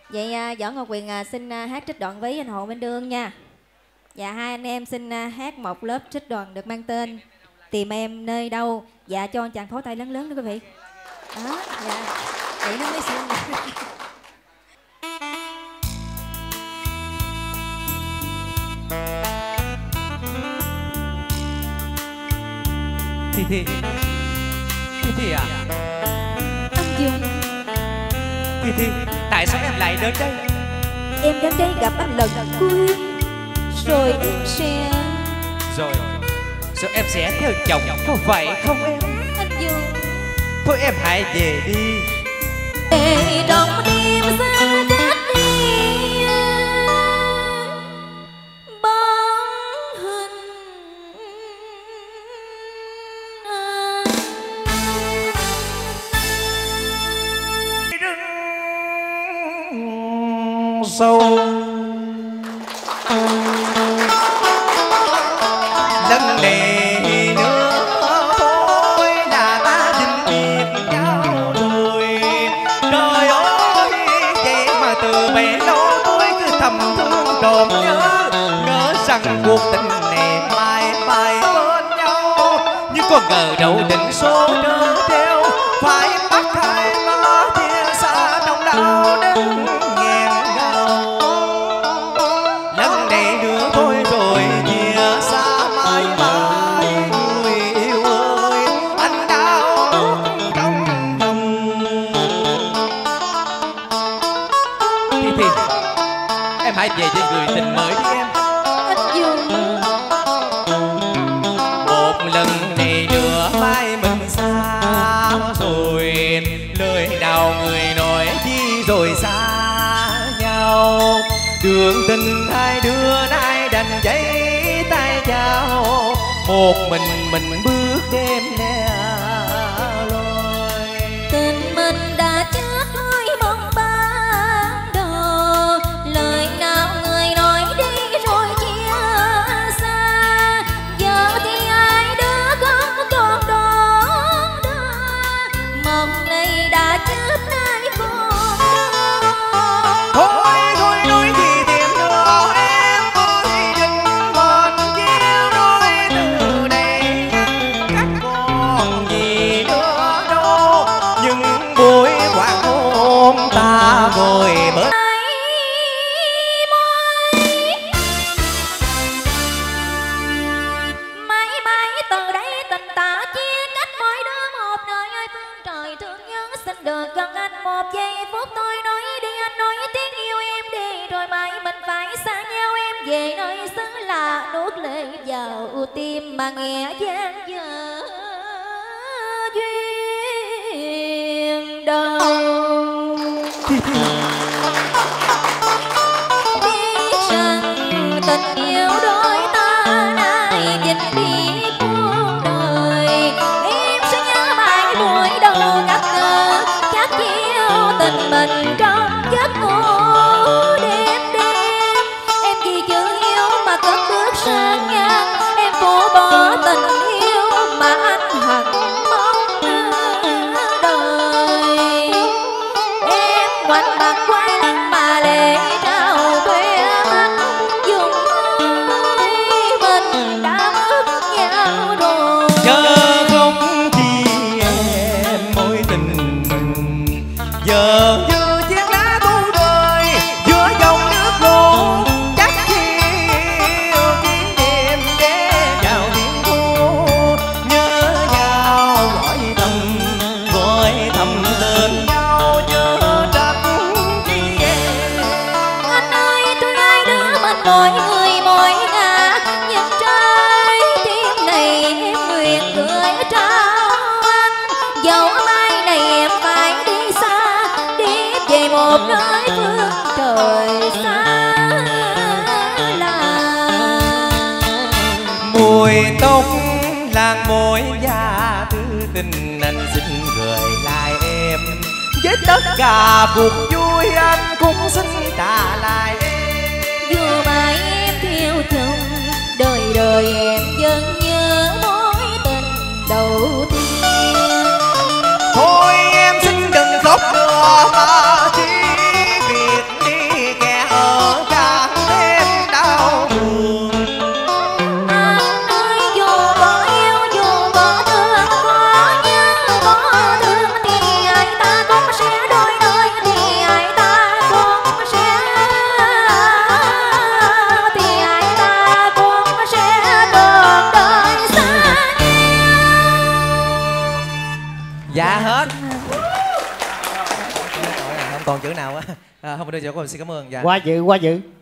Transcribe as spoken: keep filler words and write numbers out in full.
Vậy à, Võ Ngọc Quyền à, xin à, hát trích đoạn với anh Hồ Minh Đương nha. Dạ hai anh em xin à, hát một lớp trích đoạn được mang tên Tìm Em Nơi Đâu. Dạ cho anh chàng pháo tay lớn lớn nữa quý vị. Đó, dạ. Vậy nó mới xinh. Thi Thi Thi Thi à? Anh Dương. Thi Thi, tại sao em lại đến đây? Em đến đây gặp anh lần cuối, rồi em sẽ... Rồi, rồi em sẽ theo chồng, có vậy không em? Anh Dương. Thôi em hãy về đi. Để trong đêm xa cách đi bóng hình Rừng sâu lần này nữa thôi là ta vĩnh biệt nhau rồi. Trời ơi, vậy mà từ bé lâu tôi cứ thầm thương đồn nhớ, ngỡ rằng cuộc tình này mãi mãi bên nhau. Nhưng có ngờ đâu định số trở theo, phải bắt hai má chia xa trong đau đớn nghẹn ngào. Lần này nữa thôi rồi chia xa mãi mãi, người yêu ơi anh đau trong lòng. Thì thì em hãy về với người tình mới đi em. anh Dương. Một lần này nữa mai mình xa rồi, lời nào người nói chi rồi xa nhau. Đường tình hai đứa nay đành giấy tay chào, một mình mình bước đêm lẻ loi. Tình mình đã chết thôi mong ban đầu, lời nào người nói đi rồi chia xa. Giờ thì ai đứa không còn đón đưa, mong này đã chết nay còn đâu. Thôi thôi nói gì tìm nữa em ơi, đừng còn chiêu nói từ đây các con gì nữa đâu. Nhưng buổi hoàng hôn ta ngồi bên mãi mãi từ đây tình ta chia cách mỗi đứa một nơi ơi phương trời thương nhớ. Xin được gần anh một giây phút tôi nói đi anh nói tiếng yêu em đi, rồi mãi mình phải xa nhau em về nơi xứ lạ. Nuốt lệ vào tim mà nghe gian dở duyên đầu. Biết rằng tình yêu đôi ta nay vĩnh biệt cuộc đời, em sẽ nhớ mãi buổi đầu gặp gỡ, chắc chiều tình mình trong giấc ngủ đêm đêm. Em vì chữ yêu mà cất bước sang ngang, em phủ bỏ tình yêu mà anh hận mong đời. Em ngoảnh mặt quay lưng mà lệ trao quê mắt, dùng ơi mình đã mất nhau rồi. chớ không chi em mối tình mình, giờ như chiếc lá tu đời giữa dòng nước lũ. Chắc chiều chuyến đêm để vào biển thu, nhớ nhau gọi thầm gọi thầm tên nhau nhớ trách chi em. Anh ơi tôi ai đứa mình mỗi người mỗi ngả, nhưng trái tim này em nguyện gửi trao anh. Dẫu mai này em phải đi xa, đi về một nơi phương trời xa lạ. Mùi tóc làng môi da tư tình, anh xin gửi lại em. Với tất cả cuộc vui anh cũng xin trả lại em. Dù mãi em theo chồng, đời đời em vẫn nhớ mối tình đầu tiên. Thôi em xin đừng khóc nữa mà chỉ việc Dạ hết. Không còn chữ nào á. À, không đưa cho cô, xin cảm ơn. Dạ. Quá dữ, quá dữ.